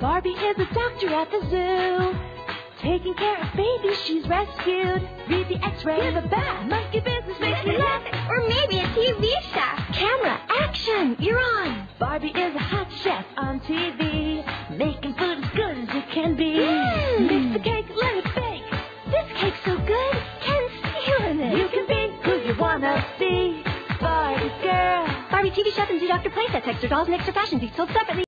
Barbie is a doctor at the zoo. Taking care of babies she's rescued. Read the x-ray in the back. Monkey business makes me laugh. Or maybe a TV show. Camera, action, you're on. Barbie is a hot chef on TV. Making food as good as it can be. Mix the cake, let it bake. This cake's so good, Ken's feeling it. You can be who you wanna be. Barbie girl. Barbie TV chef and zoo doctor playsets, extra dolls and extra fashion beats sold separately.